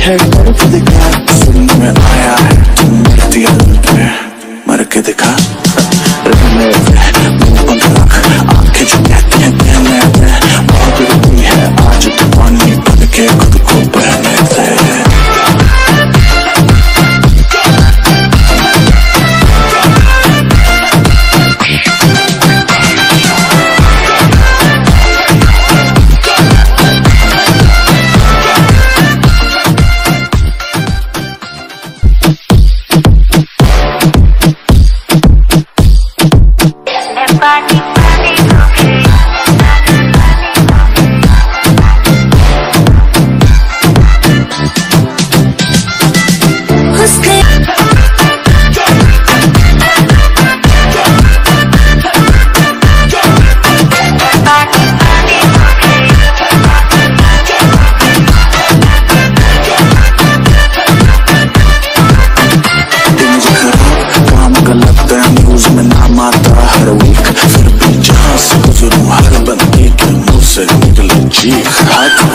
है तरफ दिखा, सुन में आया है तुम मरती दिल पे, मर के दिखा। रहने दे मुंह बंद रख, आंखें जो कहती हैं कहने दे, बहुत रुकी है आज तो पानी बन के खुद को बहने दे। न्यूज़ में नाम आता हर वीक, फिर भी जहाँ से गुजरूं हर बंदे के मुंह से निकले चीख। हाथ